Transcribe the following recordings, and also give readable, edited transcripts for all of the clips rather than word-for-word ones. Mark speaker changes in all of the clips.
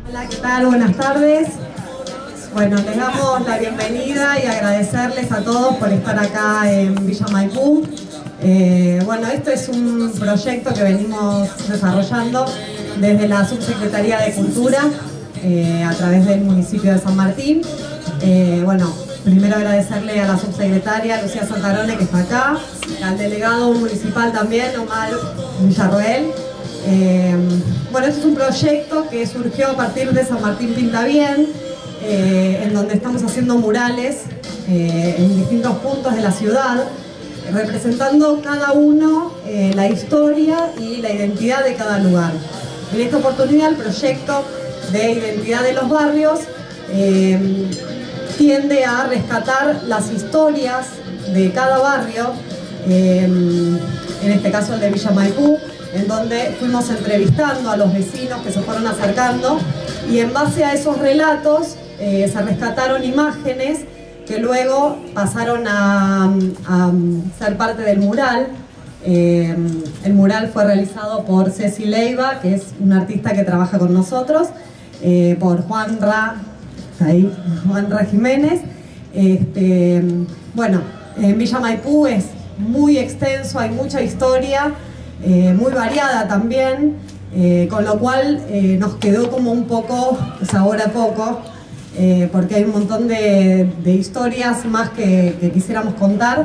Speaker 1: Hola, ¿qué tal? Buenas tardes. Bueno, les damos la bienvenida y agradecerles a todos por estar acá en Villa Maipú. Bueno, esto es un proyecto que venimos desarrollando desde la Subsecretaría de Cultura a través del municipio de San Martín. Bueno, primero agradecerle a la subsecretaria Lucía Santarone, que está acá, al delegado municipal también, Omar Villarroel. Bueno, este es un proyecto que surgió a partir de San Martín Pinta Bien, en donde estamos haciendo murales en distintos puntos de la ciudad, representando cada uno la historia y la identidad de cada lugar. En esta oportunidad el proyecto de identidad de los barrios tiende a rescatar las historias de cada barrio, en este caso el de Villa Maipú, en donde fuimos entrevistando a los vecinos que se fueron acercando, y en base a esos relatos se rescataron imágenes que luego pasaron a ser parte del mural. El mural fue realizado por Ceci Leiva, que es una artista que trabaja con nosotros, por Juanra Jiménez. Bueno, en Villa Maipú es muy extenso, hay mucha historia, muy variada también, con lo cual nos quedó como un poco sabor a poco, porque hay un montón de historias más que quisiéramos contar.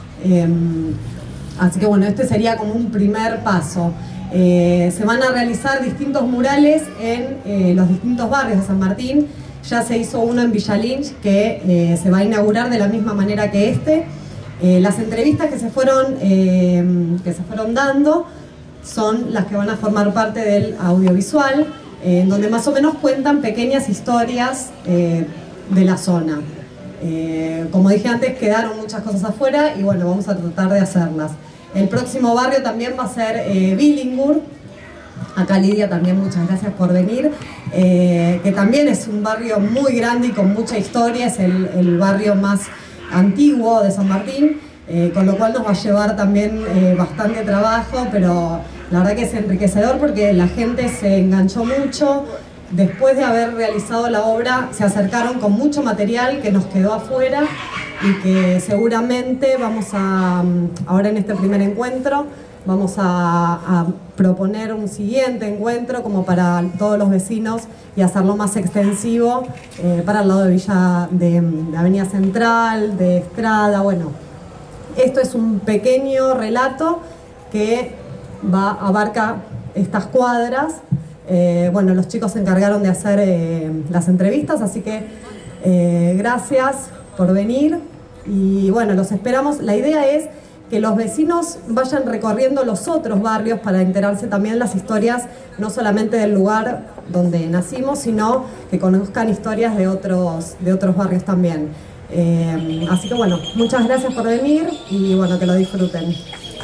Speaker 1: Así que bueno, este sería como un primer paso. Se van a realizar distintos murales en los distintos barrios de San Martín. Ya se hizo uno en Villa Lynch, que se va a inaugurar de la misma manera que este. Las entrevistas que se fueron dando son las que van a formar parte del audiovisual, donde más o menos cuentan pequeñas historias de la zona. Como dije antes, quedaron muchas cosas afuera y bueno, vamos a tratar de hacerlas. El próximo barrio también va a ser Billingur. Acá Lidia también, muchas gracias por venir, que también es un barrio muy grande y con mucha historia, es el barrio más antiguo de San Martín, con lo cual nos va a llevar también bastante trabajo, pero la verdad que es enriquecedor porque la gente se enganchó mucho. Después de haber realizado la obra se acercaron con mucho material que nos quedó afuera y que seguramente vamos a, ahora en este primer encuentro, vamos a proponer un siguiente encuentro como para todos los vecinos y hacerlo más extensivo para el lado de Avenida Central, de Estrada. Bueno, esto es un pequeño relato que abarca estas cuadras. Bueno, los chicos se encargaron de hacer las entrevistas, así que gracias por venir y bueno, los esperamos. La idea es que los vecinos vayan recorriendo los otros barrios para enterarse también las historias, no solamente del lugar donde nacimos, sino que conozcan historias de otros barrios también. Así que bueno, muchas gracias por venir y bueno, que lo disfruten.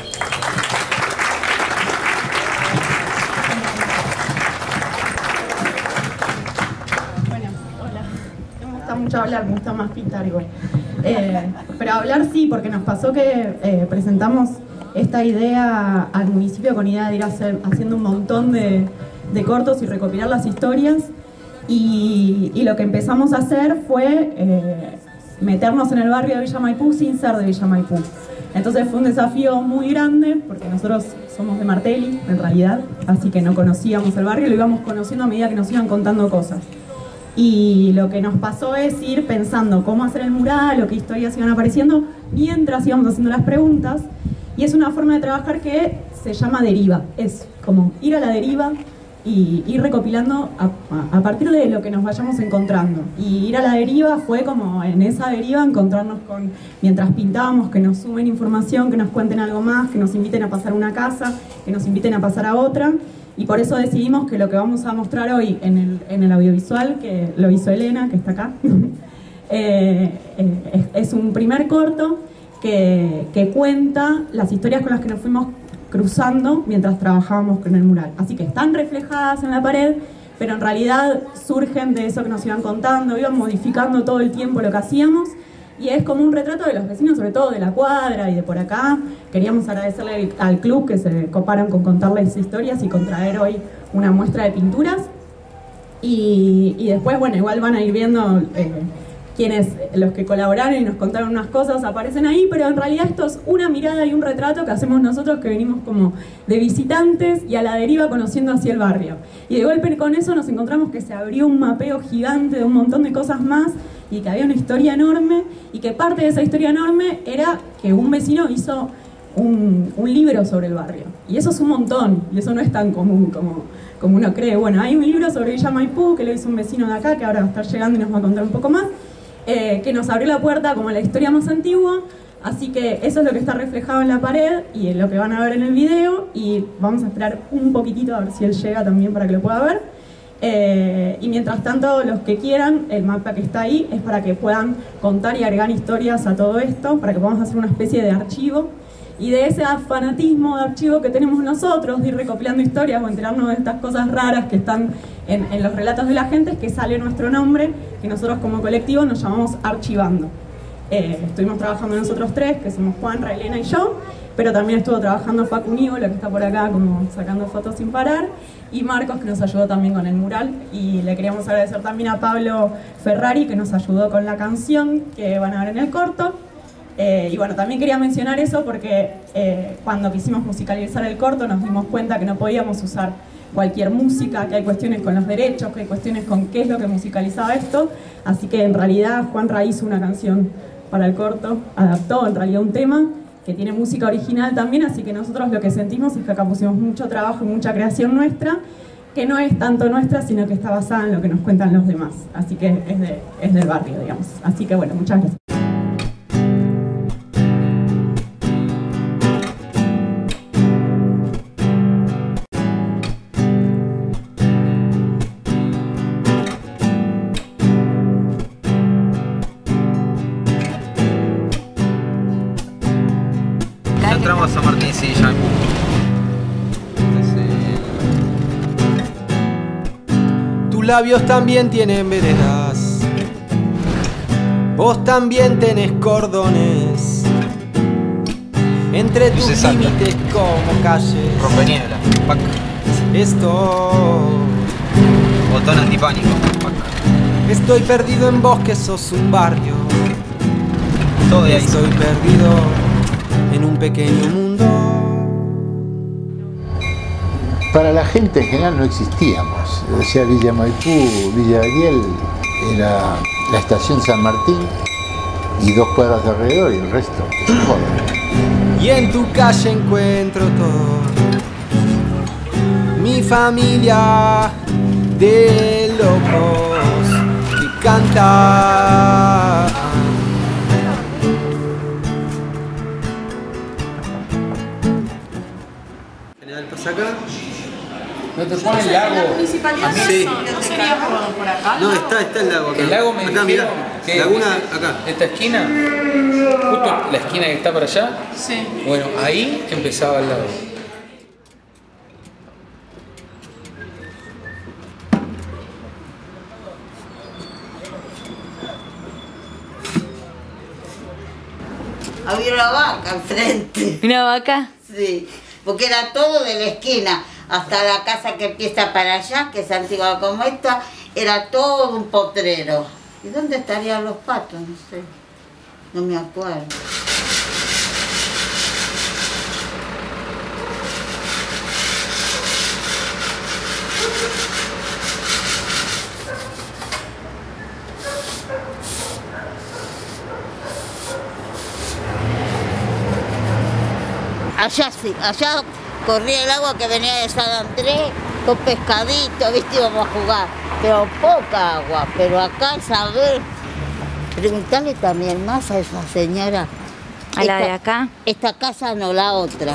Speaker 2: Mucho hablar, me gusta más pintar igual. Pero hablar sí, porque nos pasó que presentamos esta idea al municipio con idea de ir haciendo un montón de cortos y recopilar las historias, y lo que empezamos a hacer fue meternos en el barrio de Villa Maipú sin ser de Villa Maipú. Entonces fue un desafío muy grande porque nosotros somos de Martelli en realidad, así que no conocíamos el barrio, lo íbamos conociendo a medida que nos iban contando cosas. Y lo que nos pasó es ir pensando cómo hacer el mural o qué historias iban apareciendo mientras íbamos haciendo las preguntas. Y es una forma de trabajar que se llama deriva. Es como ir a la deriva y ir recopilando a partir de lo que nos vayamos encontrando. Y ir a la deriva fue como en esa deriva encontrarnos con, mientras pintábamos, que nos sumen información, que nos cuenten algo más, que nos inviten a pasar a una casa, que nos inviten a pasar a otra. Y por eso decidimos que lo que vamos a mostrar hoy en el audiovisual, que lo hizo Elena, que está acá, es un primer corto que cuenta las historias con las que nos fuimos cruzando mientras trabajábamos con el mural. Así que están reflejadas en la pared, pero en realidad surgen de eso que nos iban contando, iban modificando todo el tiempo lo que hacíamos. Y es como un retrato de los vecinos, sobre todo de la cuadra y de por acá. Queríamos agradecerle al club que se coparon con contarles historias y con traer hoy una muestra de pinturas. Y después, bueno, igual van a ir viendo quienes, los que colaboraron y nos contaron unas cosas, aparecen ahí, pero en realidad esto es una mirada y un retrato que hacemos nosotros, que venimos como de visitantes y a la deriva conociendo así el barrio. Y de golpe con eso nos encontramos que se abrió un mapeo gigante de un montón de cosas más y que había una historia enorme, y que parte de esa historia enorme era que un vecino hizo un libro sobre el barrio. Y eso es un montón, y eso no es tan común como uno cree. Bueno, hay un libro sobre Villa Maipú que lo hizo un vecino de acá, que ahora va a estar llegando y nos va a contar un poco más, que nos abrió la puerta como la historia más antigua. Así que eso es lo que está reflejado en la pared y es lo que van a ver en el video, y vamos a esperar un poquitito a ver si él llega también para que lo pueda ver. Y mientras tanto, los que quieran, el mapa que está ahí es para que puedan contar y agregar historias a todo esto, para que podamos hacer una especie de archivo. Y de ese fanatismo de archivo que tenemos nosotros, de ir recopilando historias o enterarnos de estas cosas raras que están en los relatos de la gente, es que sale nuestro nombre, que nosotros como colectivo nos llamamos Archivando. Estuvimos trabajando nosotros tres, que somos Juan, Raelena y yo, pero también estuvo trabajando Facu Nívola, que está por acá como sacando fotos sin parar, y Marcos, que nos ayudó también con el mural. Y le queríamos agradecer también a Pablo Ferrari, que nos ayudó con la canción que van a ver en el corto. Y bueno, también quería mencionar eso porque cuando quisimos musicalizar el corto nos dimos cuenta que no podíamos usar cualquier música, que hay cuestiones con los derechos, que hay cuestiones con qué es lo que musicalizaba esto. Así que en realidad Juanra hizo una canción para el corto, adaptó en realidad un tema que tiene música original también, así que nosotros lo que sentimos es que acá pusimos mucho trabajo y mucha creación nuestra, que no es tanto nuestra, sino que está basada en lo que nos cuentan los demás. Así que es del barrio, digamos. Así que bueno, muchas gracias.
Speaker 3: Entramos a San Martín, sí, ya.
Speaker 4: Tus labios también tienen veredas, vos también tenés cordones entre tus límites como calles.
Speaker 3: Rompeniebla, pac.
Speaker 4: Esto,
Speaker 3: Botón antipánico, pac.
Speaker 4: Estoy perdido en vos que sos un barrio.
Speaker 3: Todo de ahí.
Speaker 4: Estoy perdido en un pequeño mundo.
Speaker 5: Para la gente en general no existíamos. O sea, Villa Maipú, Villa Ariel era la estación San Martín y 2 cuadras de alrededor y el resto es joda.
Speaker 4: Y en tu calle encuentro todo, mi familia de locos que cantan.
Speaker 3: General, pasa acá.
Speaker 6: ¿No te pone el lago?
Speaker 3: Sí.
Speaker 2: ¿No sería por acá?
Speaker 3: No, está el lago acá.
Speaker 6: El lago me
Speaker 3: acá,
Speaker 6: dijeron
Speaker 3: mirá.
Speaker 6: que
Speaker 3: Laguna acá.
Speaker 6: esta esquina, justo la esquina que está para allá.
Speaker 2: Sí.
Speaker 6: Bueno, ahí empezaba el lago.
Speaker 7: Había una vaca enfrente.
Speaker 8: ¿Una vaca?
Speaker 7: Sí, porque era todo de la esquina, hasta la casa que empieza para allá, que es antigua como esta, era todo un potrero. ¿Y dónde estarían los patos? No sé, no me acuerdo. Allá sí, allá corría el agua que venía de San Andrés con pescadito, viste, íbamos a jugar. Pero poca agua, pero acá saber, preguntarle también más a esa señora.
Speaker 8: ¿A la de acá?
Speaker 7: Esta casa no, la otra.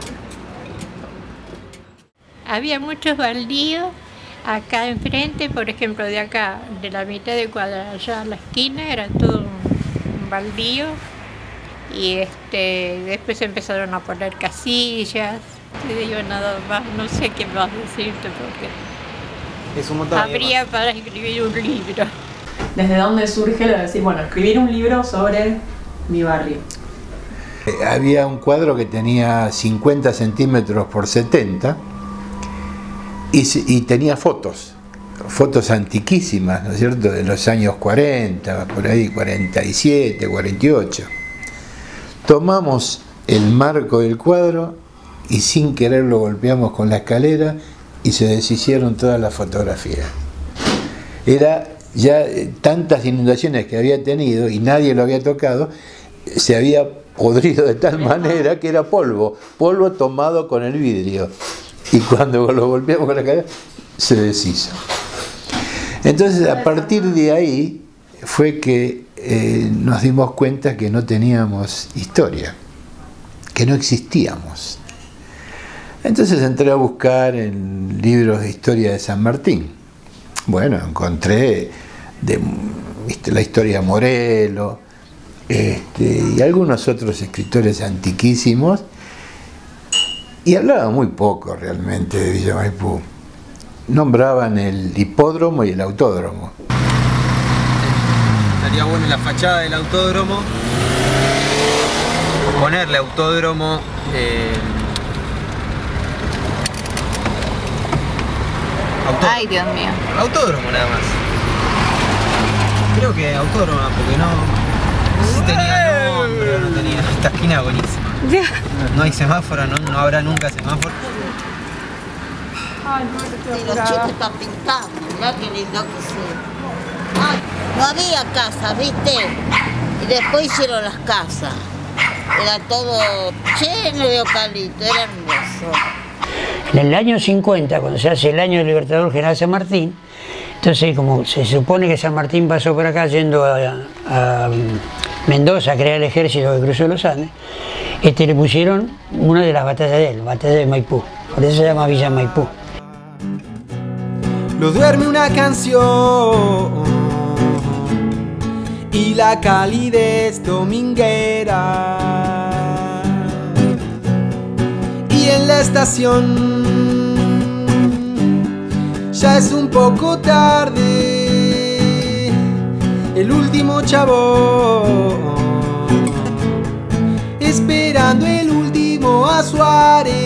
Speaker 9: Había muchos baldíos acá enfrente, por ejemplo, de acá, de la mitad de cuadra allá a la esquina, era todo un baldío. Y después empezaron a poner casillas. Te digo nada más, no sé qué más decirte porque
Speaker 3: Es un montón.
Speaker 9: habría para escribir un libro.
Speaker 2: ¿Desde dónde surge lo de decir, bueno, escribir un libro sobre mi barrio?
Speaker 5: Había un cuadro que tenía 50 centímetros por 70 y tenía fotos. fotos antiquísimas, ¿no es cierto?, de los años 40, por ahí 47, 48. Tomamos el marco del cuadro y sin querer lo golpeamos con la escalera y se deshicieron todas las fotografías. Era ya tantas inundaciones que había tenido y nadie lo había tocado, se había podrido de tal manera que era polvo tomado con el vidrio, y cuando lo golpeamos con la escalera se deshizo. Entonces, a partir de ahí fue que nos dimos cuenta que no teníamos historia, que no existíamos. Entonces entré a buscar en libros de historia de San Martín. Bueno, encontré la historia de Morelo, y algunos otros escritores antiquísimos, y hablaba muy poco realmente de Villa Maipú. Nombraban el hipódromo y el autódromo.
Speaker 4: Estaría bueno en la fachada del autódromo ponerle autódromo,
Speaker 8: Ay, Dios mío.
Speaker 4: autódromo nada más. Creo que autódromo, porque no sé si tenía nombre o no tenía. Esta esquina es buenísima. No hay semáforo, no habrá nunca semáforo.
Speaker 7: Y los chicos están pintando, mirá qué lindo que sí. Ay, no había casas, ¿viste? Y después hicieron las casas. Era todo lleno de eucalipto, era hermoso.
Speaker 10: En el año 50, cuando se hace el año del Libertador General San Martín, entonces como se supone que San Martín pasó por acá yendo a Mendoza a crear el ejército que cruzó los Andes, le pusieron una de las batallas de él, la batalla de Maipú. Por eso se llama Villa Maipú.
Speaker 4: Lo duerme una canción y la calidez dominguera. Y en la estación ya es un poco tarde. El último chavo esperando el último a Suárez.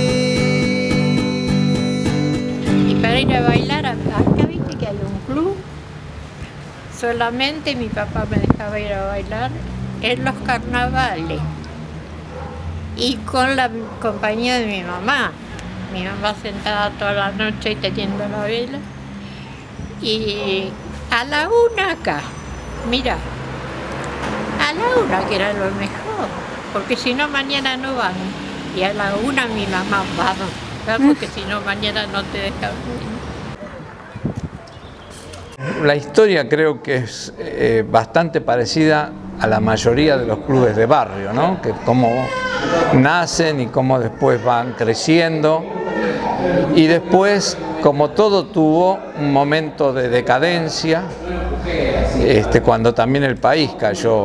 Speaker 9: Y para ir a bailar, acá viste que hay un club. Solamente mi papá me dejaba ir a bailar en los carnavales. Y con la compañía de mi mamá. Mi mamá sentada toda la noche y teniendo la vela. Y a la 1 acá, mira, a la 1 que era lo mejor, porque si no mañana no van. Y a la 1 mi mamá, vamos, porque si no mañana no te dejan venir.
Speaker 6: La historia creo que es bastante parecida a la mayoría de los clubes de barrio, ¿no? Que cómo nacen y cómo después van creciendo. Y después, como todo tuvo un momento de decadencia, cuando también el país cayó.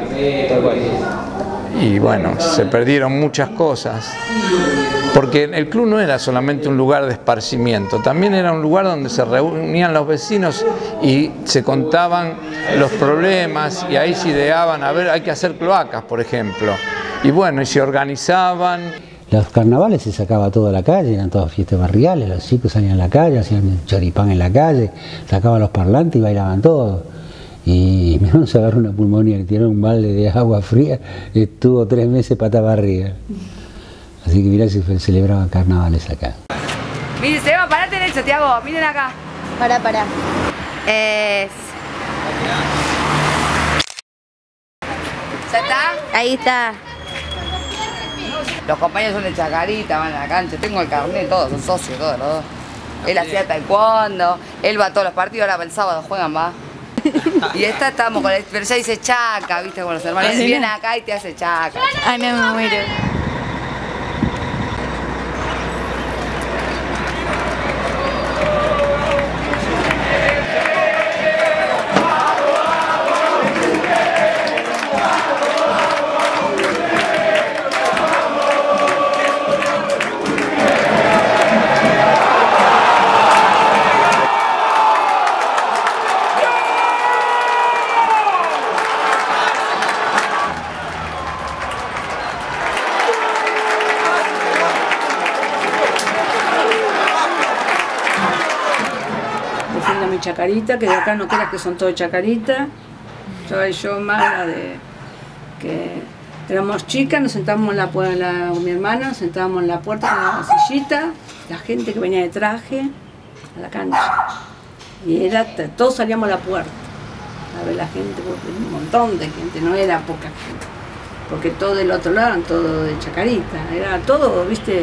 Speaker 6: Y bueno, se perdieron muchas cosas. Porque el club no era solamente un lugar de esparcimiento, también era un lugar donde se reunían los vecinos y se contaban los problemas y ahí se ideaban, a ver, hay que hacer cloacas, por ejemplo. Y bueno, y se organizaban.
Speaker 10: Los carnavales se sacaba todo a la calle, eran todas fiestas barriales, los chicos salían a la calle, hacían choripán en la calle, sacaban los parlantes y bailaban todos. Y mi hermano se agarró una pulmonía, le tiraron un balde de agua fría, estuvo 3 meses pata barriga. Así que mirá si celebraban carnavales acá.
Speaker 8: Miren, Seba, parate en el Santiago, miren acá. Pará. ¿Ya está? Ahí está. Los compañeros son de Chacarita, van a la cancha, tengo el carnet, todos, son socios, todos los dos. Él hacía taekwondo, él va a todos los partidos, ahora el sábado juegan, va. Y estamos con el, pero ya dice chaca, viste, con los hermanos. Él viene acá y te hace chaca. Ay, me muero.
Speaker 11: de Chacarita, que de acá no creas que son todos Chacarita. Yo más la de que éramos chicas, nos sentábamos con mi hermana, nos sentábamos en la puerta con la sillita, la gente que venía de traje a la cancha. Y todos salíamos a la puerta a ver la gente, porque un montón de gente, no era poca gente. Porque todo del otro lado eran todo de Chacarita, era todo, viste.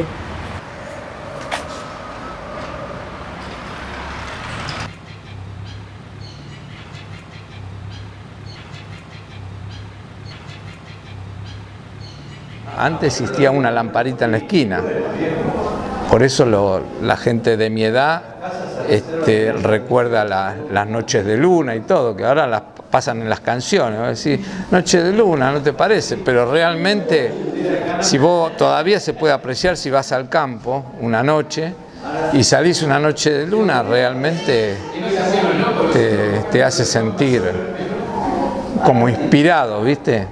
Speaker 6: Antes existía una lamparita en la esquina, por eso la gente de mi edad recuerda las noches de luna y todo, que ahora las pasan en las canciones, va a decir, noche de luna, ¿no te parece? Pero realmente, si vos todavía se puede apreciar si vas al campo una noche y salís una noche de luna, realmente te hace sentir como inspirado, ¿viste?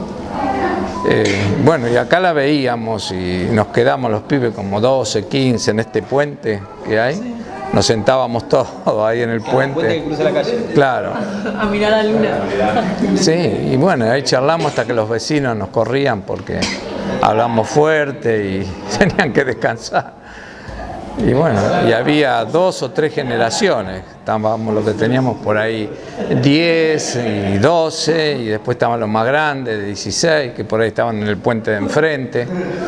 Speaker 6: Bueno, y acá la veíamos y nos quedamos los pibes como 12, 15 en este puente que hay. Nos sentábamos todos ahí en el puente.
Speaker 4: ¿El puente que cruza la calle?
Speaker 6: Claro.
Speaker 12: A mirar la luna.
Speaker 6: Sí, y bueno, ahí charlamos hasta que los vecinos nos corrían porque hablamos fuerte y tenían que descansar. Y bueno, y había 2 o 3 generaciones, estábamos los que teníamos por ahí 10 y 12, y después estaban los más grandes de 16, que por ahí estaban en el puente de enfrente.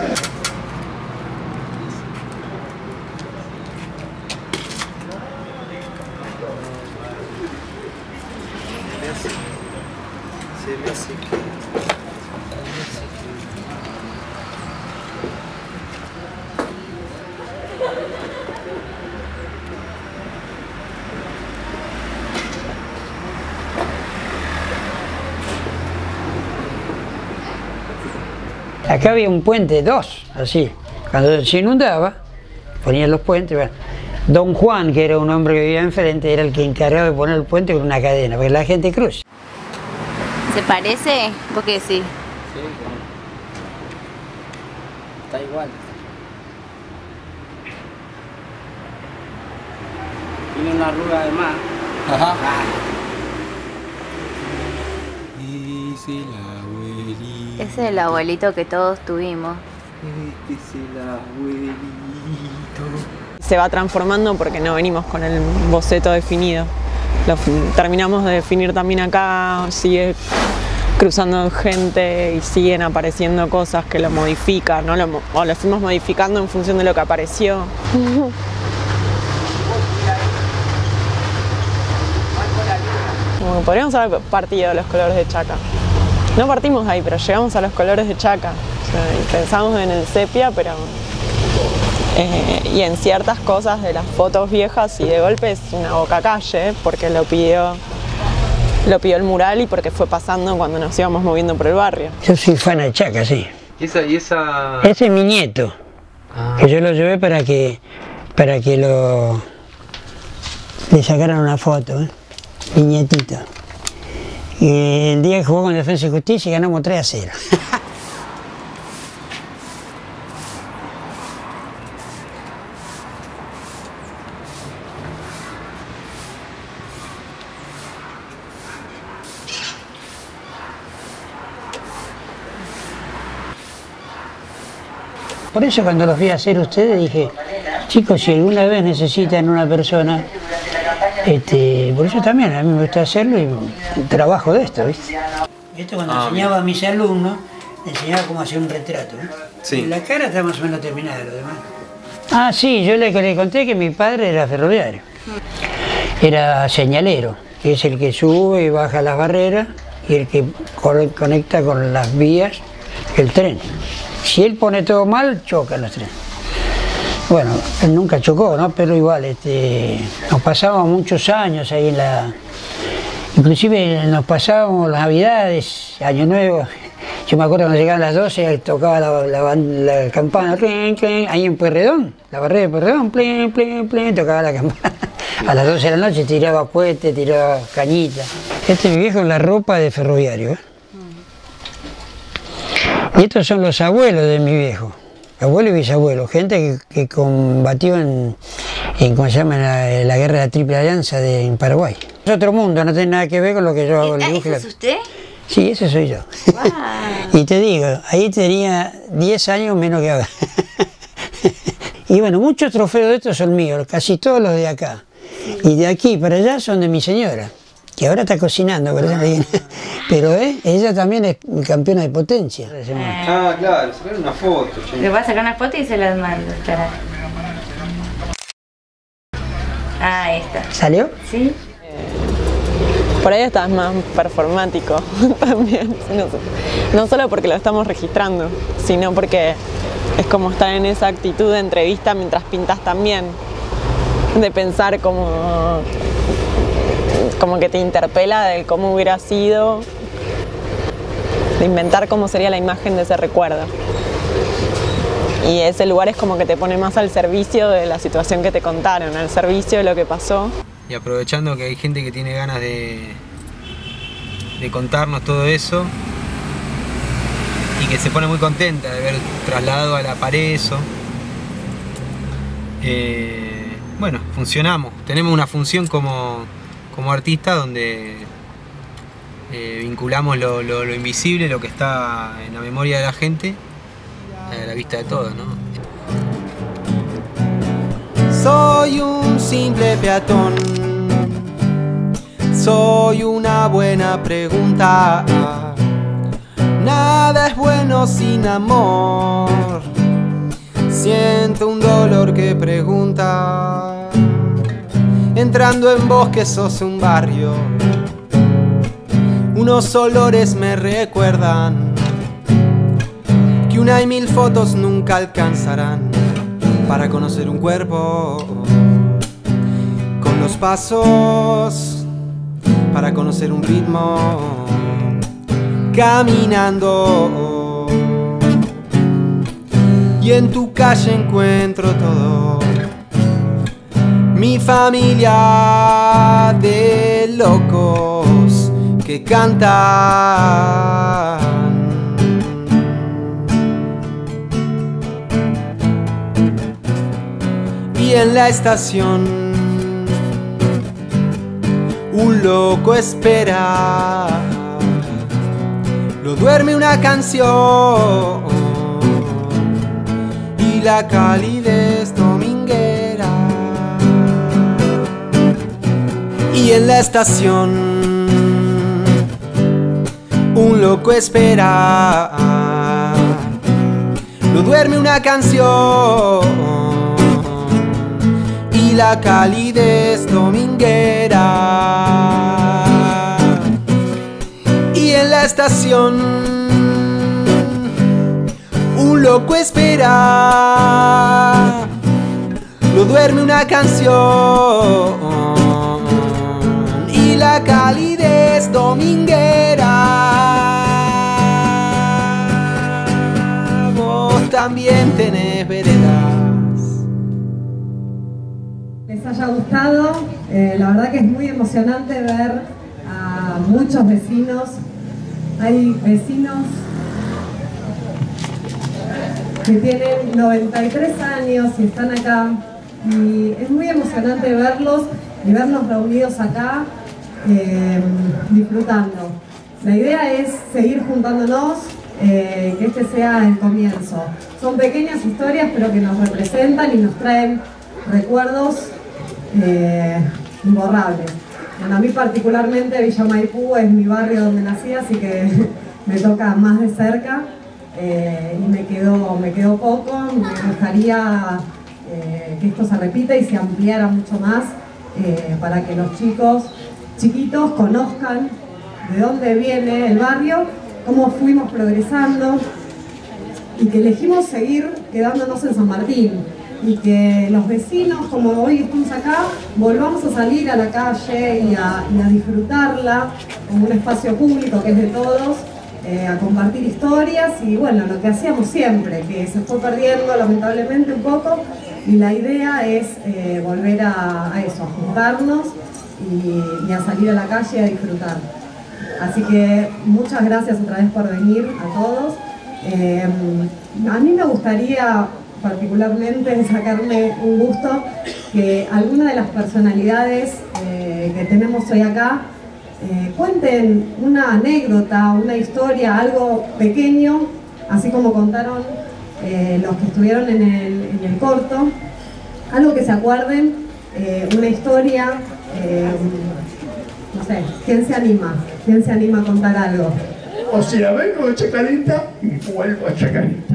Speaker 13: Acá había un puente, 2, así. Cuando se inundaba, ponían los puentes. Bueno, Don Juan, que era un hombre que vivía enfrente, era el que encargaba de poner el puente con una cadena, para que la gente cruce.
Speaker 14: ¿Se parece? ¿Por qué sí?
Speaker 4: Sí, está igual. Tiene una arruga de más. Ajá.
Speaker 14: Ese es el abuelito que todos tuvimos.
Speaker 4: Este es el abuelito.
Speaker 12: Se va transformando porque no venimos con el boceto definido. Lo terminamos de definir también acá, sigue cruzando gente y siguen apareciendo cosas que lo modifican, ¿no? O lo fuimos modificando en función de lo que apareció. Como podríamos haber partido de los colores de Chaca. No partimos ahí, pero llegamos a los colores de Chaca. O sea, y pensamos en el sepia, pero y en ciertas cosas de las fotos viejas, y de golpe es una bocacalle, porque lo pidió el mural y porque fue pasando cuando nos íbamos moviendo por el barrio.
Speaker 13: Yo soy fan de Chaca, sí.
Speaker 4: ¿Y esa?
Speaker 13: Ese es mi nieto, que yo lo llevé para que le sacaran una foto, mi nietito. Y el día que jugó con Defensa y Justicia ganamos 3-0. Por eso cuando los vi hacer ustedes dije, chicos, si alguna vez necesitan una persona, por eso también a mí me gusta hacerlo y trabajo de esto, ¿viste? Esto cuando enseñaba a mis alumnos, enseñaba cómo hacer un retrato, ¿no? Sí. Y la cara está más o menos terminada, lo demás. Ah, sí, yo le conté que mi padre era ferroviario. Era señalero, que es el que sube y baja las barreras y el que conecta con las vías el tren. Si él pone todo mal, chocan los trenes. Bueno, él nunca chocó, ¿no? Pero igual, nos pasábamos muchos años ahí en la... Inclusive nos pasábamos las Navidades, Año Nuevo. Yo me acuerdo cuando llegaban las 12, tocaba la campana, plin, plin, ahí en Pueyrredón, la barrera de Pueyrredón, plin, plin, plin, tocaba la campana. A las 12 de la noche tiraba puente, tiraba cañita. Mi viejo es la ropa de ferroviario, ¿eh? Y estos son los abuelos de mi viejo, abuelo y bisabuelo, gente que combatió en en ¿cómo se llama? La guerra de la Triple Alianza en Paraguay. Es otro mundo, no tiene nada que ver con lo que yo hago.
Speaker 14: ¿Ese es usted?
Speaker 13: Sí, ese soy yo.
Speaker 14: Wow.
Speaker 13: Y te digo, ahí tenía 10 años menos que ahora. Y bueno, muchos trofeos de estos son míos, casi todos los de acá. Y de aquí para allá son de mi señora, que ahora está cocinando, pero ella también es campeona de potencia.
Speaker 4: Ah, claro, sacar una foto.
Speaker 14: Le voy a sacar una foto y se las mando. Espera. Ah, esta.
Speaker 13: ¿Salió?
Speaker 14: Sí.
Speaker 12: Por ahí está más performático también. No solo porque lo estamos registrando, sino porque es como estar en esa actitud de entrevista mientras pintas también. De pensar como que te interpela de cómo hubiera sido, de inventar cómo sería la imagen de ese recuerdo. Y ese lugar es como que te pone más al servicio de la situación que te contaron, al servicio de lo que pasó.
Speaker 4: Y aprovechando que hay gente que tiene ganas de contarnos todo eso y que se pone muy contenta de haber trasladado a la pared eso. Bueno, funcionamos. Tenemos una función como artistas donde vinculamos lo invisible, lo que está en la memoria de la gente, a la vista de todos, ¿no?
Speaker 15: Soy un simple peatón. Soy una buena pregunta. Nada es bueno sin amor. Siento un dolor que pregunta. Entrando en bosques sos un barrio. Unos olores me recuerdan que una y mil fotos nunca alcanzarán para conocer un cuerpo. Con los pasos para conocer un ritmo. Caminando. Y en tu calle encuentro todo. Mi familia de locos que cantan. Y en la estación un loco espera. Lo duerme una canción y la calidez dominguera. Y en la estación un loco espera. Lo duerme una canción y la calidez dominguera. Y en la estación un loco espera. Lo duerme una canción y la calidez dominguera. Vos también tenés veredas.
Speaker 1: Les haya gustado, la verdad que es muy emocionante ver a muchos vecinos. Hay vecinos que tienen 93 años y están acá, y es muy emocionante verlos y verlos reunidos acá disfrutando. La idea es seguir juntándonos, que este sea el comienzo. Son pequeñas historias pero que nos representan y nos traen recuerdos imborrables. Bueno, a mí particularmente Villa Maipú es mi barrio donde nací, así que me toca más de cerca y me quedó poco. Me gustaría que esto se repita y se ampliara mucho más para que los chiquitos conozcan de dónde viene el barrio, cómo fuimos progresando y que elegimos seguir quedándonos en San Martín. Y que los vecinos, como hoy estamos acá, volvamos a salir a la calle y a disfrutarla como un espacio público que es de todos, a compartir historias y bueno, lo que hacíamos siempre, que se fue perdiendo lamentablemente un poco, y la idea es volver a eso, a juntarnos y a salir a la calle a disfrutar. Así que muchas gracias otra vez por venir a todos. A mí me gustaría particularmente sacarme un gusto que alguna de las personalidades que tenemos hoy acá cuenten una anécdota, una historia, algo pequeño, así como contaron los que estuvieron en el corto, algo que se acuerden, una historia, no sé, ¿quién se anima? ¿Quién se anima a contar algo?
Speaker 16: O sea, vengo de Chacarita y vuelvo a Chacarita.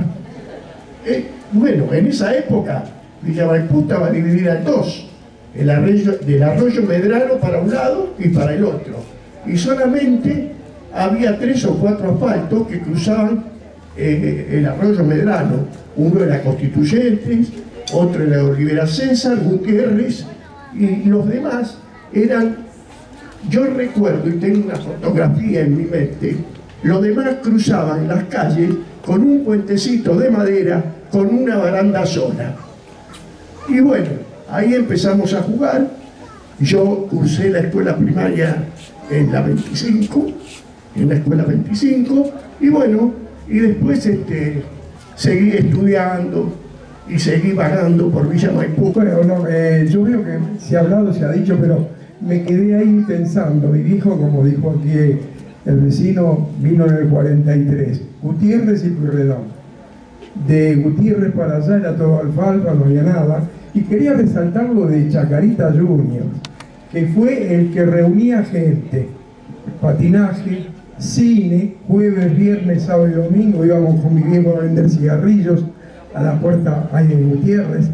Speaker 16: Bueno, en esa época Villa Maipú estaba dividida en dos, del arroyo Medrano para un lado y para el otro. Y solamente había 3 o 4 asfaltos que cruzaban el arroyo Medrano. Uno era Constituyentes, otro era Olivera César, Gutiérrez, y los demás eran, yo recuerdo y tengo una fotografía en mi mente, los demás cruzaban las calles con un puentecito de madera con una baranda sola. Y bueno, ahí empezamos a jugar. Yo cursé la escuela primaria en la 25, en la escuela 25, y bueno, y después seguí estudiando y seguí vagando por Villa Maipú.
Speaker 17: Bueno, no, yo veo que se ha hablado, se ha dicho, pero me quedé ahí pensando. Mi viejo, como dijo aquí el vecino, vino en el 43, Gutiérrez y Pueyrredón. De Gutiérrez para allá era todo alfalfa, no había nada. Y quería resaltar lo de Chacarita Junior, que fue el que reunía gente, patinaje, cine, jueves, viernes, sábado y domingo, íbamos con mi viejo a vender cigarrillos a la puerta ahí de Gutiérrez.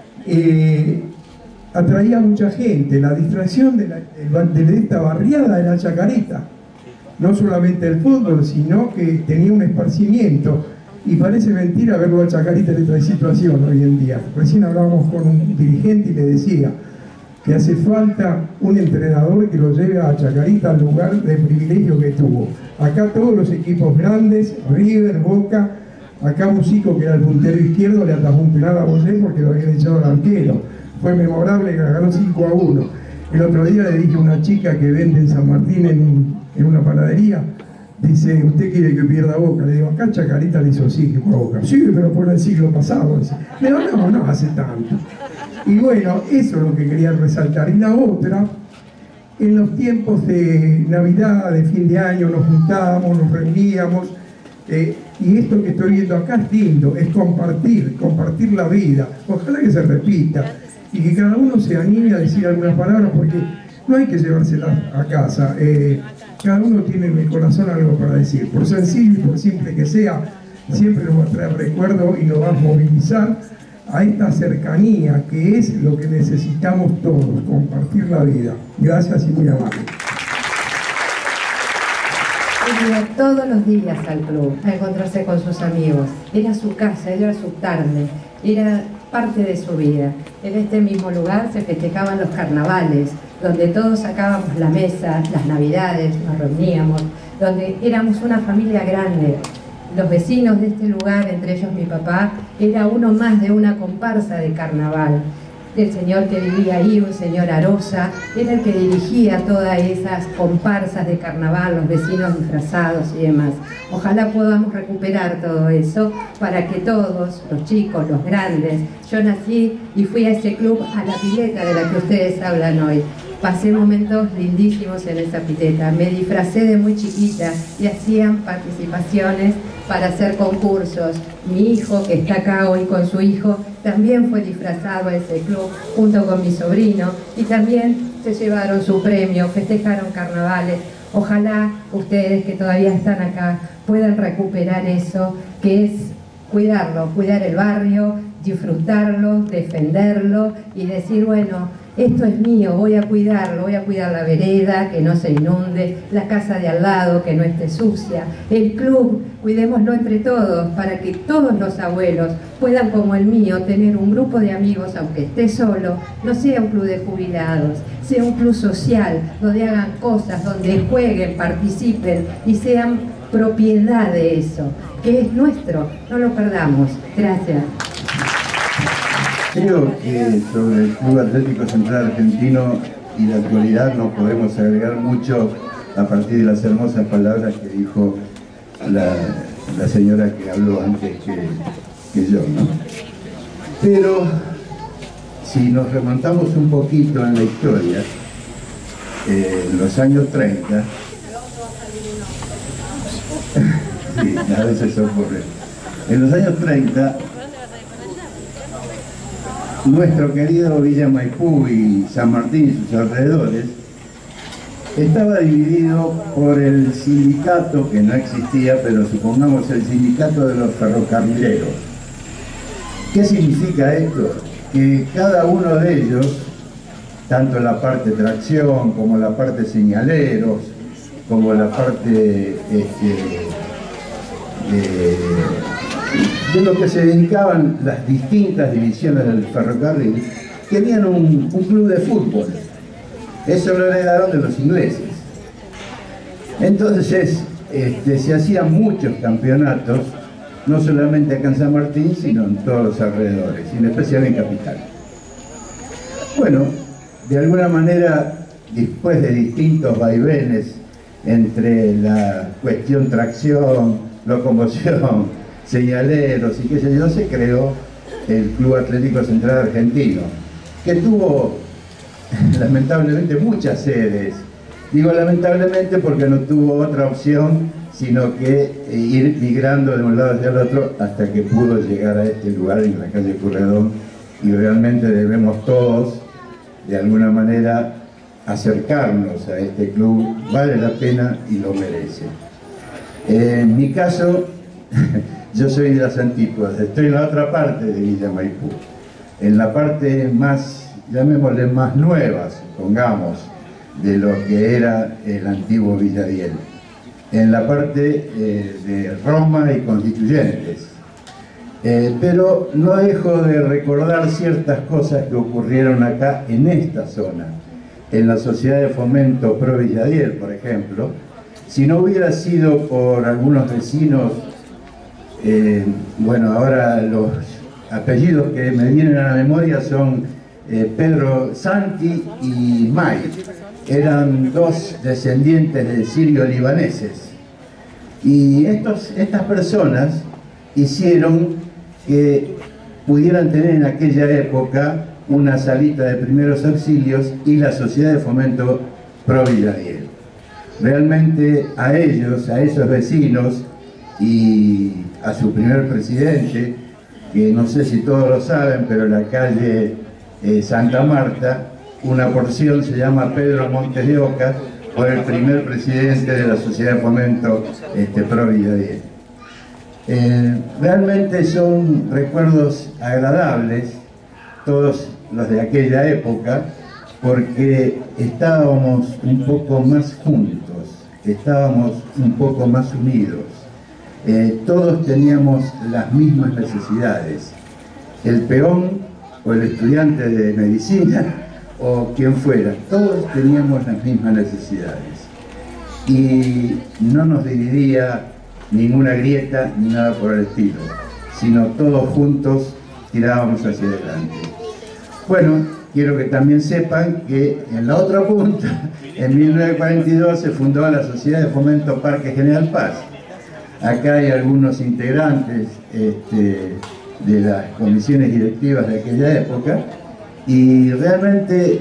Speaker 17: Atraía a mucha gente, la distracción de esta barriada era Chacarita. No solamente el fútbol, sino que tenía un esparcimiento. Y parece mentira verlo a Chacarita en esta situación hoy en día. Recién hablábamos con un dirigente y le decía que hace falta un entrenador que lo lleve a Chacarita al lugar de privilegio que tuvo. Acá todos los equipos grandes, River, Boca, acá Musico, que era el puntero izquierdo, le atajó un penal a Bollé porque lo habían echado al arquero. Fue memorable, que ganó 5-1. El otro día le dije a una chica que vende en San Martín en una panadería, dice, ¿usted quiere que pierda Boca? Le digo, acá Chacarita le hizo 5 a Boca. Sí, pero fue en el siglo pasado. Le digo, no hace tanto. Y bueno, eso es lo que quería resaltar. Y la otra, en los tiempos de Navidad, de fin de año, nos juntábamos, nos reuníamos, y esto que estoy viendo acá es lindo, es compartir la vida. Ojalá que se repita y que cada uno se anime a decir algunas palabras, porque no hay que llevárselas a casa. Cada uno tiene en el corazón algo para decir. Por sencillo y por simple que sea, siempre nos va a traer recuerdo y nos va a movilizar a esta cercanía que es lo que necesitamos todos, compartir la vida. Gracias y muy amable.
Speaker 18: Iba todos los días al club a encontrarse con sus amigos. Era su casa, era su tarde, era parte de su vida. En este mismo lugar se festejaban los carnavales, donde todos sacábamos la mesa, las navidades, nos reuníamos, donde éramos una familia grande. Los vecinos de este lugar, entre ellos mi papá, era uno más de una comparsa de carnaval. El señor que vivía ahí, un señor Arosa, era el que dirigía todas esas comparsas de carnaval, los vecinos disfrazados y demás. Ojalá podamos recuperar todo eso para que todos, los chicos, los grandes, yo nací y fui a ese club, a la pileta de la que ustedes hablan hoy. Pasé momentos lindísimos en esa pileta, me disfracé de muy chiquita y hacían participaciones para hacer concursos. Mi hijo, que está acá hoy con su hijo, también fue disfrazado a ese club junto con mi sobrino y también se llevaron su premio, festejaron carnavales. Ojalá ustedes que todavía están acá puedan recuperar eso, que es cuidarlo, cuidar el barrio, disfrutarlo, defenderlo y decir, bueno, esto es mío, voy a cuidarlo, voy a cuidar la vereda, que no se inunde, la casa de al lado, que no esté sucia, el club, cuidémoslo entre todos, para que todos los abuelos puedan, como el mío, tener un grupo de amigos, aunque esté solo, no sea un club de jubilados, sea un club social, donde hagan cosas, donde jueguen, participen y sean propiedad de eso, que es nuestro, no lo perdamos. Gracias.
Speaker 19: Creo que sobre el Club Atlético Central Argentino y la actualidad no podemos agregar mucho a partir de las hermosas palabras que dijo la señora que habló antes que yo, ¿no? Pero si nos remontamos un poquito en la historia, en los años 30, sí, a veces ocurre. En los años 30, nuestro querido Villa Maipú y San Martín y sus alrededores estaba dividido por el sindicato, que no existía, pero supongamos el sindicato de los ferrocarrileros. ¿Qué significa esto? Que cada uno de ellos, tanto la parte tracción, como la parte señaleros, como la parte de lo que se dedicaban las distintas divisiones del ferrocarril, tenían un club de fútbol. Eso lo heredaron de los ingleses. Entonces se hacían muchos campeonatos, no solamente acá en San Martín, sino en todos los alrededores, y en especial en Capital. Bueno, de alguna manera, después de distintos vaivenes entre la cuestión tracción, locomoción, señaleros y qué sé yo, se creó el Club Atlético Central Argentino, que tuvo lamentablemente muchas sedes. Digo lamentablemente porque no tuvo otra opción sino que ir migrando de un lado hacia el otro hasta que pudo llegar a este lugar en la calle Curredón, y realmente debemos todos de alguna manera acercarnos a este club. Vale la pena y lo merece. En mi caso, yo soy de las antípodas, estoy en la otra parte de Villa Maipú, en la parte más, llamémosle más nueva, supongamos, de lo que era el antiguo Villa Diel, en la parte de Roma y Constituyentes. Pero no dejo de recordar ciertas cosas que ocurrieron acá en esta zona, en la Sociedad de Fomento Pro Villa Diel, por ejemplo. Si no hubiera sido por algunos vecinos, bueno, ahora los apellidos que me vienen a la memoria son Pedro Santi y May. Eran dos descendientes de sirio-libaneses. Y estas personas hicieron que pudieran tener en aquella época una salita de primeros auxilios y la Sociedad de Fomento Pro Villa Diel. Realmente a ellos, a esos vecinos y a su primer presidente, que no sé si todos lo saben, pero en la calle Santa Marta, una porción se llama Pedro Montes de Oca, por el primer presidente de la Sociedad de Fomento Pro Villa Diel. Realmente son recuerdos agradables, todos los de aquella época, porque estábamos un poco más juntos, estábamos un poco más unidos. Todos teníamos las mismas necesidades. El peón o el estudiante de medicina o quien fuera, todos teníamos las mismas necesidades. Y no nos dividía ninguna grieta ni nada por el estilo, sino todos juntos tirábamos hacia adelante. Bueno, quiero que también sepan que en la otra punta, en 1942, se fundó la Sociedad de Fomento Parque General Paz. Acá hay algunos integrantes de las comisiones directivas de aquella época, y realmente,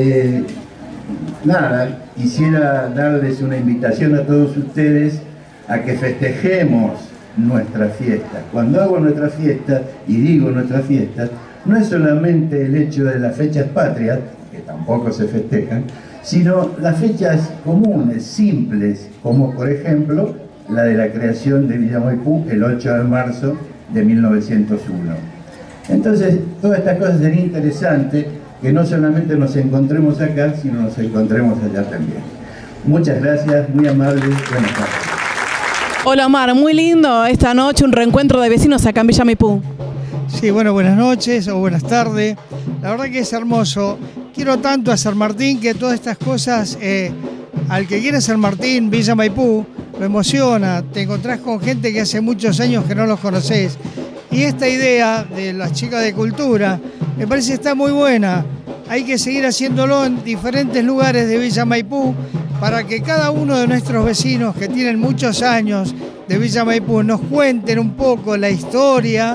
Speaker 19: nada, quisiera darles una invitación a todos ustedes a que festejemos nuestra fiesta. Cuando hago nuestra fiesta, y digo nuestra fiesta, no es solamente el hecho de las fechas patrias, que tampoco se festejan, sino las fechas comunes, simples, como por ejemplo la de la creación de Villa Maipú el 8 de marzo de 1901. Entonces, todas estas cosas sería interesante que no solamente nos encontremos acá, sino nos encontremos allá también. Muchas gracias, muy amables, buenas tardes.
Speaker 20: Hola Omar, muy lindo esta noche, un reencuentro de vecinos acá en Villa Maipú.
Speaker 21: Sí, bueno, buenas noches o buenas tardes. La verdad que es hermoso. Quiero tanto a San Martín que todas estas cosas, al que quiera San Martín, Villa Maipú, lo emociona. Te encontrás con gente que hace muchos años que no los conocés. Y esta idea de las chicas de cultura me parece que está muy buena. Hay que seguir haciéndolo en diferentes lugares de Villa Maipú para que cada uno de nuestros vecinos que tienen muchos años de Villa Maipú nos cuenten un poco la historia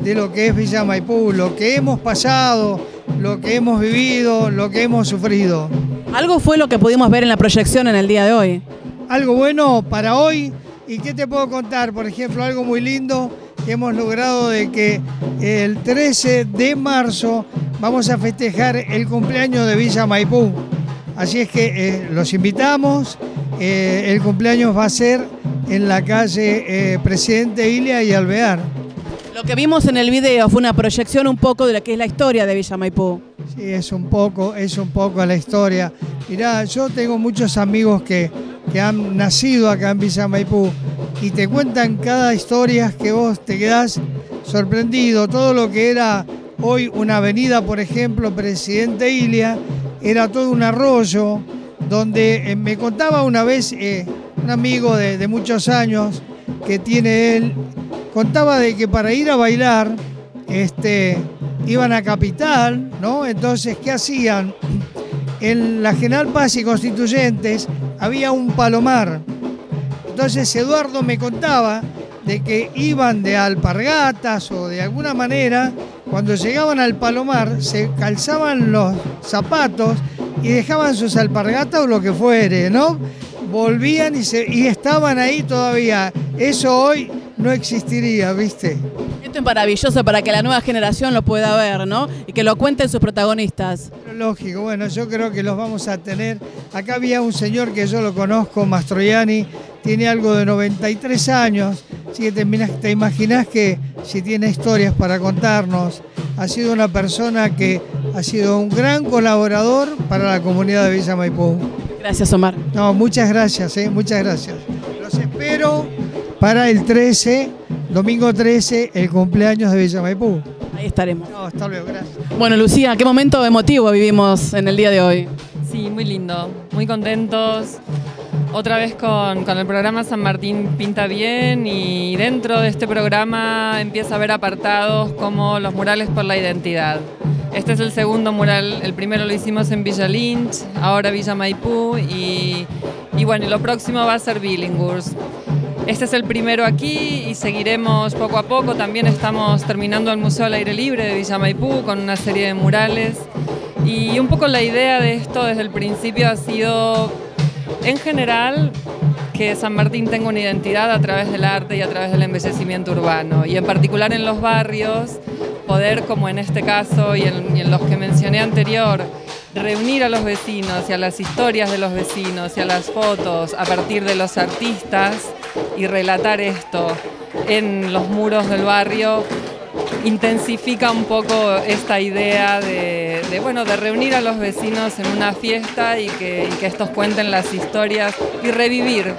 Speaker 21: de lo que es Villa Maipú, lo que hemos pasado, lo que hemos vivido, lo que hemos sufrido.
Speaker 20: Algo fue lo que pudimos ver en la proyección en el día de hoy.
Speaker 21: Algo bueno para hoy. ¿Y qué te puedo contar? Por ejemplo, algo muy lindo que hemos logrado de que el 13 de marzo vamos a festejar el cumpleaños de Villa Maipú. Así es que los invitamos. El cumpleaños va a ser en la calle Presidente Ilia y Alvear.
Speaker 20: Lo que vimos en el video fue una proyección un poco de lo que es la historia de Villa Maipú.
Speaker 21: Sí, es un poco la historia. Mirá, yo tengo muchos amigos que han nacido acá en Villa Maipú y te cuentan cada historia que vos te quedás sorprendido. Todo lo que era hoy una avenida, por ejemplo, Presidente Ilia, era todo un arroyo donde me contaba una vez un amigo de muchos años que tiene él, contaba de que para ir a bailar iban a Capital, ¿no? Entonces, ¿qué hacían? En la General Paz y Constituyentes había un palomar. Entonces Eduardo me contaba de que iban de alpargatas o de alguna manera, cuando llegaban al palomar, se calzaban los zapatos y dejaban sus alpargatas o lo que fuere, ¿no? Volvían y estaban ahí todavía. Eso hoy no existiría, ¿viste?
Speaker 20: Esto es maravilloso para que la nueva generación lo pueda ver, ¿no? Y que lo cuenten sus protagonistas.
Speaker 21: Lógico, bueno, yo creo que los vamos a tener. Acá había un señor que yo lo conozco, Mastroianni, tiene algo de 93 años, así que te imaginás que si tiene historias para contarnos. Ha sido una persona que ha sido un gran colaborador para la comunidad de Villa Maipú.
Speaker 20: Gracias, Omar.
Speaker 21: No, muchas gracias, muchas gracias. Los espero para el 13, domingo 13, el cumpleaños de Villa Maipú.
Speaker 20: Ahí estaremos.
Speaker 21: No, hasta luego, gracias.
Speaker 20: Bueno, Lucía, ¿qué momento emotivo vivimos en el día de hoy?
Speaker 3: Sí, muy lindo, muy contentos. Otra vez con el programa San Martín Pinta Bien, y dentro de este programa empieza a haber apartados como los murales por la identidad. Este es el segundo mural, el primero lo hicimos en Villa Lynch, ahora Villa Maipú y bueno, lo próximo va a ser Billinghurst. Este es el primero aquí y seguiremos poco a poco. También estamos terminando el Museo al Aire Libre de Villa Maipú con una serie de murales. Y un poco la idea de esto desde el principio ha sido, en general, que San Martín tenga una identidad a través del arte y a través del embellecimiento urbano. Y en particular en los barrios, poder, como en este caso y en los que mencioné anterior, reunir a los vecinos y a las historias de los vecinos y a las fotos a partir de los artistas y relatar esto en los muros del barrio, intensifica un poco esta idea de reunir a los vecinos en una fiesta y que estos cuenten las historias y revivir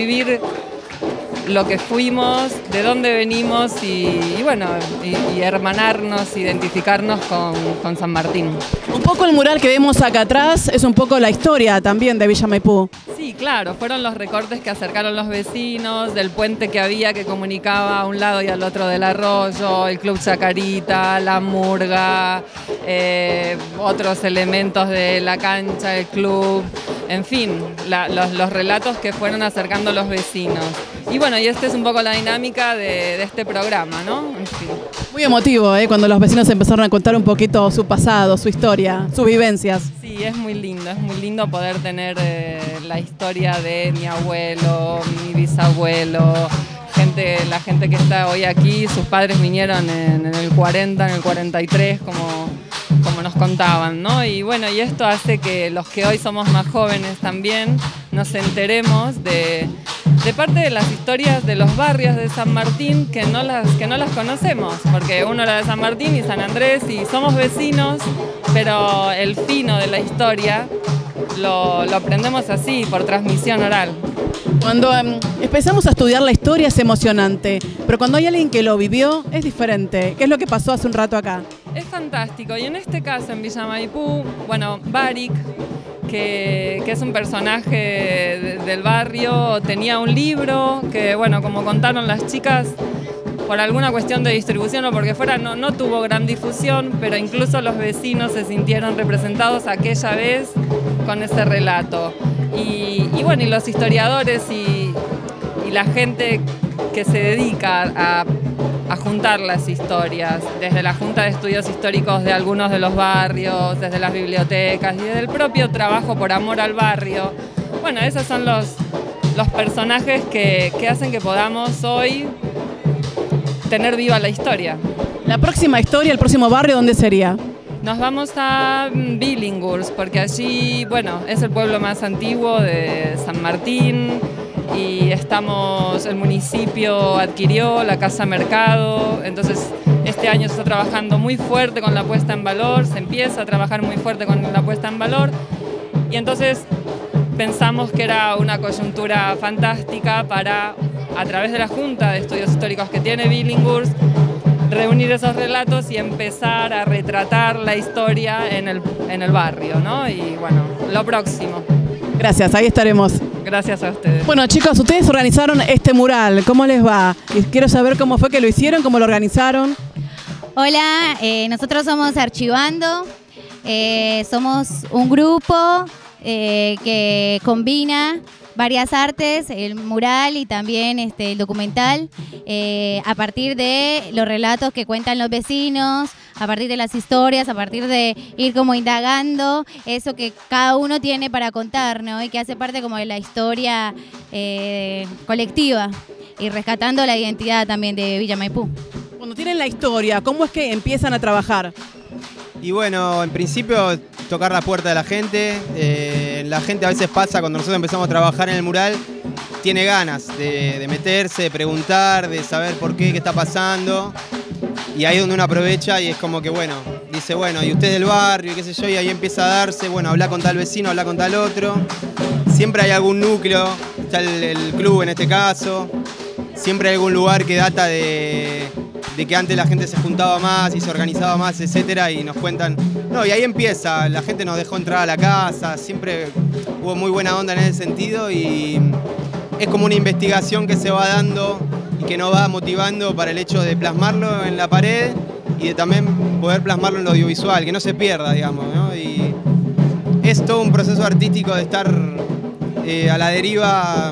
Speaker 3: lo que fuimos, de dónde venimos y hermanarnos, identificarnos con San Martín.
Speaker 20: Un poco el mural que vemos acá atrás es un poco la historia también de Villa Maipú.
Speaker 3: Sí, claro, fueron los recortes que acercaron los vecinos, del puente que había que comunicaba a un lado y al otro del arroyo, el Club Chacarita, la murga, otros elementos de la cancha, el club, en fin, los relatos que fueron acercando a los vecinos. Y bueno, y esta es un poco la dinámica de este programa, ¿no? En fin.
Speaker 20: Muy emotivo, cuando los vecinos empezaron a contar un poquito su pasado, su historia, sus vivencias.
Speaker 3: Sí, es muy lindo poder tener la historia de mi abuelo, mi bisabuelo, la gente que está hoy aquí, sus padres vinieron en el 40, en el 43, como nos contaban, ¿no? Y bueno, y esto hace que los que hoy somos más jóvenes también nos enteremos de parte de las historias de los barrios de San Martín que no las conocemos, porque uno era de San Martín y San Andrés y somos vecinos, pero el fino de la historia lo aprendemos así, por transmisión oral.
Speaker 20: Cuando empezamos a estudiar la historia es emocionante, pero cuando hay alguien que lo vivió es diferente. ¿Qué es lo que pasó hace un rato acá?
Speaker 3: Es fantástico, y en este caso en Villa Maipú, bueno, Barik, que es un personaje del barrio, tenía un libro que, bueno, como contaron las chicas, por alguna cuestión de distribución o porque fuera, no tuvo gran difusión, pero incluso los vecinos se sintieron representados aquella vez con ese relato. Y bueno, y los historiadores y la gente que se dedica a a juntar las historias, desde la Junta de Estudios Históricos de algunos de los barrios, desde las bibliotecas y desde el propio trabajo por amor al barrio. Bueno, esos son los personajes que hacen que podamos hoy tener viva la historia.
Speaker 20: La próxima historia, el próximo barrio, ¿dónde sería?
Speaker 3: Nos vamos a Billinghurst, porque allí, bueno, es el pueblo más antiguo de San Martín y el municipio adquirió la Casa Mercado, entonces este año se está trabajando muy fuerte con la puesta en valor, se empieza a trabajar muy fuerte con la puesta en valor y entonces pensamos que era una coyuntura fantástica para, a través de la Junta de Estudios Históricos que tiene Billinghurst, reunir esos relatos y empezar a retratar la historia en el barrio, ¿no? Y bueno, lo próximo.
Speaker 20: Gracias, ahí estaremos.
Speaker 3: Gracias a ustedes.
Speaker 20: Bueno, chicos, ustedes organizaron este mural, ¿cómo les va? Y quiero saber cómo fue que lo hicieron, cómo lo organizaron.
Speaker 2: Hola, nosotros somos Archivando, somos un grupo que combina varias artes, el mural y también el documental, a partir de los relatos que cuentan los vecinos, a partir de las historias, a partir de ir como indagando eso que cada uno tiene para contar, ¿no? Y que hace parte como de la historia colectiva y rescatando la identidad también de Villa Maipú.
Speaker 20: Cuando tienen la historia, ¿cómo es que empiezan a trabajar?
Speaker 15: Y bueno, en principio tocar la puerta de la gente. La gente a veces pasa cuando nosotros empezamos a trabajar en el mural, tiene ganas de meterse, de preguntar, de saber por qué está pasando. Y ahí es donde uno aprovecha y es como que, bueno, dice, bueno, y usted del barrio, y qué sé yo, y ahí empieza a darse, bueno, habla con tal vecino, habla con tal otro. Siempre hay algún núcleo, está el club en este caso. Siempre hay algún lugar que data de que antes la gente se juntaba más y se organizaba más, etcétera, y nos cuentan. No, y ahí empieza, la gente nos dejó entrar a la casa, siempre hubo muy buena onda en ese sentido y es como una investigación que se va dando y que nos va motivando para el hecho de plasmarlo en la pared y de también poder plasmarlo en lo audiovisual, que no se pierda, digamos, ¿no? Y es todo un proceso artístico de estar a la deriva,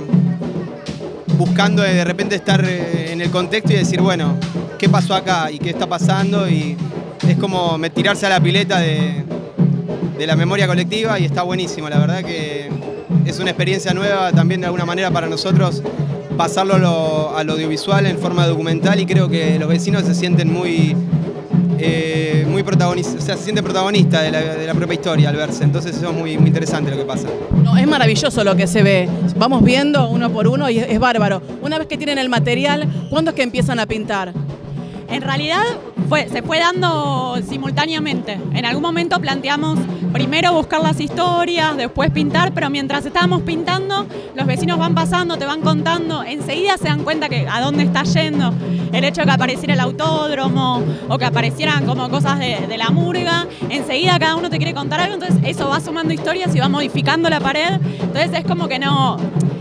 Speaker 15: buscando de repente estar en el contexto y decir, bueno, ¿qué pasó acá y qué está pasando? Y es como tirarse a la pileta de la memoria colectiva y está buenísimo, la verdad que es una experiencia nueva también de alguna manera para nosotros pasarlo al audiovisual en forma documental y creo que los vecinos se sienten muy protagonistas, o sea, se sienten protagonistas de la propia historia al verse, entonces eso es muy interesante lo que pasa.
Speaker 20: No, es maravilloso lo que se ve, vamos viendo uno por uno y es bárbaro. Una vez que tienen el material, ¿cuándo es que empiezan a pintar?
Speaker 22: En realidad se fue dando simultáneamente. En algún momento planteamos primero buscar las historias, después pintar, pero mientras estábamos pintando, los vecinos van pasando, te van contando, enseguida se dan cuenta que a dónde está yendo. El hecho de que apareciera el autódromo o que aparecieran como cosas de la murga, enseguida cada uno te quiere contar algo, entonces eso va sumando historias y va modificando la pared, entonces es como que no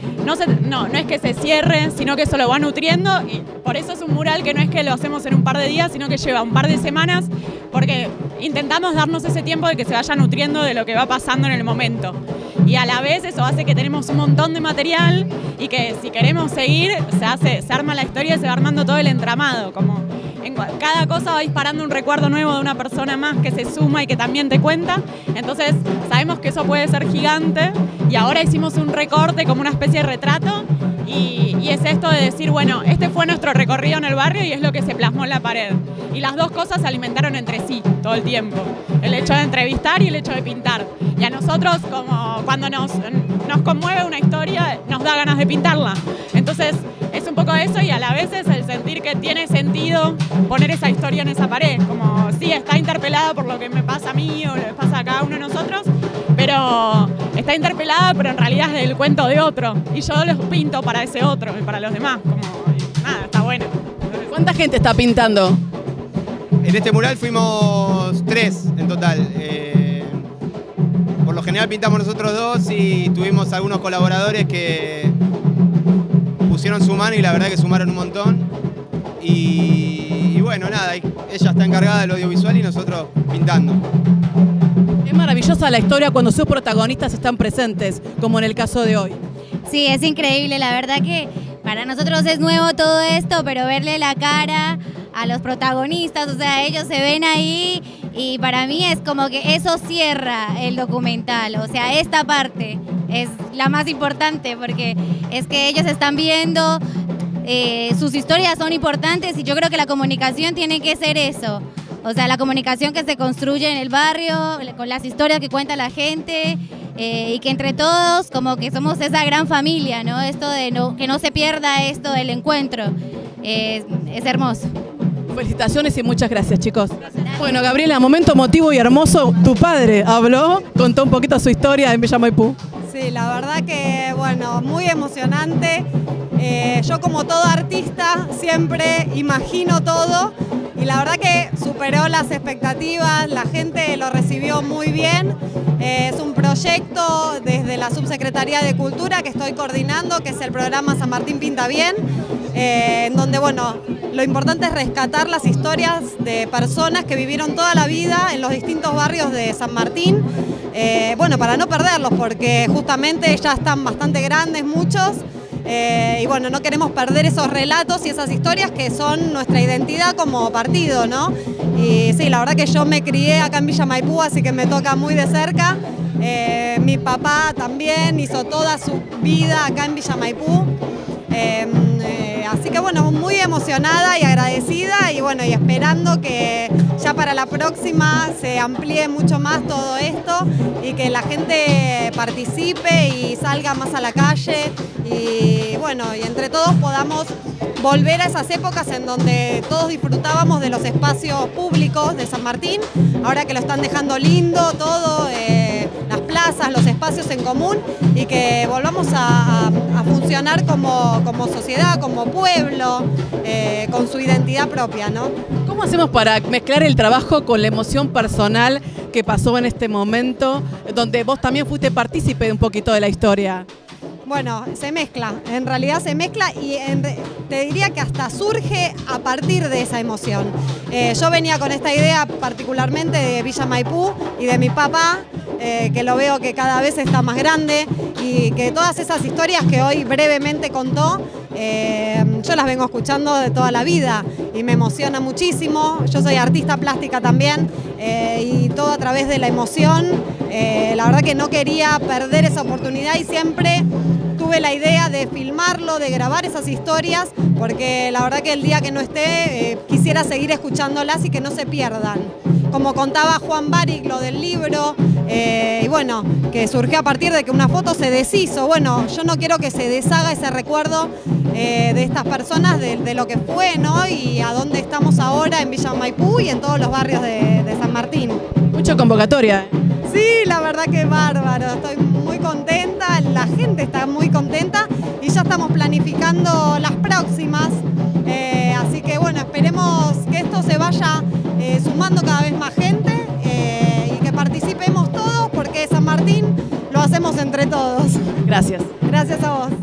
Speaker 22: es que se cierre, sino que eso lo va nutriendo y por eso es un mural que no es que lo hacemos en un par de días, sino que lleva un par de semanas, porque intentamos darnos ese tiempo de que se vaya nutriendo de lo que va pasando en el momento. Y a la vez eso hace que tenemos un montón de material y que si queremos seguir, se arma la historia y se va armando todo el entramado, como cada cosa va disparando un recuerdo nuevo de una persona más que se suma y que también te cuenta. Entonces sabemos que eso puede ser gigante y ahora hicimos un recorte como una especie de retrato y es esto de decir, bueno, este fue nuestro recorrido en el barrio y es lo que se plasmó en la pared. Y las dos cosas se alimentaron entre sí todo el tiempo. El hecho de entrevistar y el hecho de pintar. Y a nosotros, como cuando nos conmueve una historia, nos da ganas de pintarla. Entonces es un poco eso y a la vez es el sentir que tiene sentido poner esa historia en esa pared. Como sí, está interpelada por lo que me pasa a mí o le pasa a cada uno de nosotros, pero está interpelada, pero en realidad es del cuento de otro. Y yo los pinto para ese otro y para los demás. Como, nada, está bueno.
Speaker 20: ¿Cuánta gente está pintando?
Speaker 15: En este mural fuimos 3 en total. Por lo general pintamos nosotros 2 y tuvimos algunos colaboradores que pusieron su mano y la verdad que sumaron un montón. Y bueno, nada, ella está encargada del audiovisual y nosotros pintando.
Speaker 20: Es maravillosa la historia cuando sus protagonistas están presentes, como en el caso de hoy.
Speaker 2: Sí, es increíble, la verdad que para nosotros es nuevo todo esto, pero verle la cara a los protagonistas, o sea, ellos se ven ahí y para mí es como que eso cierra el documental, o sea, esta parte es la más importante porque es que ellos están viendo, sus historias son importantes y yo creo que la comunicación tiene que ser eso, o sea, la comunicación que se construye en el barrio, con las historias que cuenta la gente y que entre todos como que somos esa gran familia, ¿no? Esto de que no se pierda esto del encuentro, es hermoso.
Speaker 20: Felicitaciones y muchas gracias, chicos. Bueno, Gabriela, momento emotivo y hermoso. Tu padre habló, contó un poquito su historia en Villa Maipú.
Speaker 1: Sí, la verdad que, bueno, muy emocionante. Yo como todo artista siempre imagino todo y la verdad que superó las expectativas, la gente lo recibió muy bien. Es un proyecto desde la Subsecretaría de Cultura que estoy coordinando, que es el programa San Martín Pinta Bien, en donde, bueno, lo importante es rescatar las historias de personas que vivieron toda la vida en los distintos barrios de San Martín, bueno, para no perderlos, porque justamente ya están bastante grandes muchos, y bueno, no queremos perder esos relatos y esas historias que son nuestra identidad como partido, ¿no? Y sí, la verdad que yo me crié acá en Villa Maipú, así que me toca muy de cerca. Mi papá también hizo toda su vida acá en Villa Maipú. Así que bueno, muy emocionada y agradecida y bueno, y esperando que ya para la próxima se amplíe mucho más todo esto y que la gente participe y salga más a la calle y bueno, y entre todos podamos volver a esas épocas en donde todos disfrutábamos de los espacios públicos de San Martín, ahora que lo están dejando lindo todo, las plazas, los espacios en común y que volvamos a funcionar como sociedad, como pueblo, con su identidad propia, ¿no?
Speaker 20: ¿Cómo hacemos para mezclar el trabajo con la emoción personal que pasó en este momento, donde vos también fuiste partícipe de un poquito de la historia?
Speaker 1: Bueno, se mezcla, en realidad se mezcla y te diría que hasta surge a partir de esa emoción. Yo venía con esta idea particularmente de Villa Maipú y de mi papá, que lo veo que cada vez está más grande y que todas esas historias que hoy brevemente contó, yo las vengo escuchando de toda la vida y me emociona muchísimo. Yo soy artista plástica también y todo a través de la emoción. La verdad que no quería perder esa oportunidad y siempre tuve la idea de filmarlo, de grabar esas historias, porque la verdad que el día que no esté quisiera seguir escuchándolas y que no se pierdan. Como contaba Juan Baric, lo del libro, y bueno, que surgió a partir de que una foto se deshizo. Bueno, yo no quiero que se deshaga ese recuerdo de estas personas, de lo que fue, ¿no? Y a dónde estamos ahora en Villa Maipú y en todos los barrios de San Martín.
Speaker 20: Mucha convocatoria.
Speaker 1: Sí, la verdad que bárbaro, estoy muy contenta, la gente está muy contenta y ya estamos planificando las próximas, así que bueno, esperemos que esto se vaya sumando cada vez más gente y que participemos todos porque San Martín lo hacemos entre todos.
Speaker 20: Gracias.
Speaker 1: Gracias a vos.